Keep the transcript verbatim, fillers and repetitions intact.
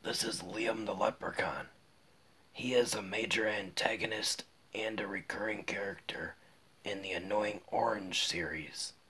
This is Liam the Leprechaun. He is a major antagonist and a recurring character in the Annoying Orange series.